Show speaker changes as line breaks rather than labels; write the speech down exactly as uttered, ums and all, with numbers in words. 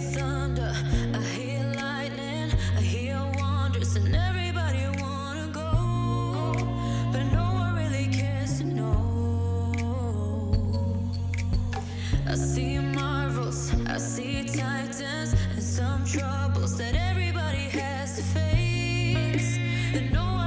thunder, I hear lightning, I hear wonders, and everybody wanna go, but no one really cares to know. I see marvels, I see titans, and some troubles that everybody has to face, that no